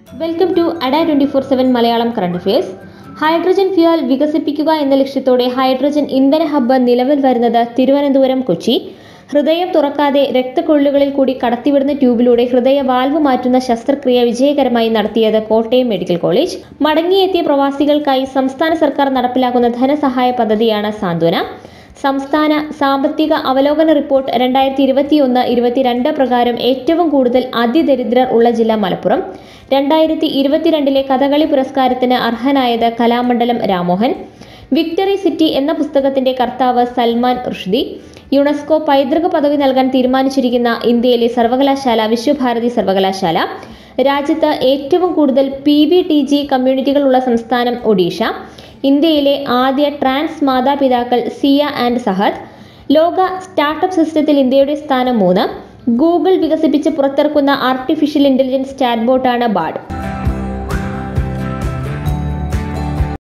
Welcome to Ada 24/7 Malayalam current affairs. Hydrogen fuel വികസിപ്പിക്കുക എന്ന ലക്ഷ്യത്തോടെ ഹൈഡ്രജൻ ഇന്ധന ഹബ്ബ് നിലവിൽ വരുന്നത് തിരുവനന്തപുരം, കൊച്ചി. ഹൃദയം തുറക്കാതെ രക്തക്കൊള്ളുകളിൽ കൂടി കടത്തിവിടുന്ന ട്യൂബിലൂടെ ഹൃദയ വാൽവ് മാറ്റുന്ന ശസ്ത്രക്രിയ വിജയകരമായി നടത്തിയത് കോട്ടയം മെഡിക്കൽ കോളേജ്. മടങ്ങിയെത്തിയ പ്രവാസികൾക്കായി സംസ്ഥാന സർക്കാർ നടപ്പിലാക്കുന്ന ധനസഹായ പദ്ധതിയാണ് സാന്ത്വന. സംസ്ഥാന സാമ്പത്തിക അവലോകന റിപ്പോർട്ട് 2021-22 പ്രകാരം ഏറ്റവും കൂടുതൽ അതിദരിദ്രർ ഉള്ള ജില്ല മലപ്പുറം. 2022 കഥകളി പുരസ്കാരത്തിന് അർഹനായത് കലാമണ്ഡലം രാമോഹൻ. വിക്ടറി സിറ്റി എന്ന പുസ്തകത്തിന്റെ കർത്താവ് സൽമാൻ റുഷ്ദി. യുനെസ്കോ പൈതൃക പദവി നൽകാൻ തീരുമാനിച്ചിരിക്കുന്ന ഇന്ത്യയിലെ സർവകലാശാല വിശ്വഭാരതി സർവകലാശാല. രാജ്യത്ത് ഏറ്റവും കൂടുതൽ PVTG കമ്മ്യൂണിറ്റികളുള്ള സംസ്ഥാനം ഒഡീഷ. ഇന്ത്യയിലെ ആദ്യ ട്രാൻസ് മാതാപിതാക്കൾ സിയ ആൻഡ് സഹദ്. ലോക സ്റ്റാർട്ടപ്പ് സിസ്റ്റത്തിൽ ഇന്ത്യയുടെ സ്ഥാനം 3. ഗൂഗിൾ വികസിപ്പിച്ച് പുറത്തിറക്കുന്ന ആർട്ടിഫിഷ്യൽ ഇന്റലിജൻസ് ചാറ്റ്ബോട്ടാണ് ബാർഡ്.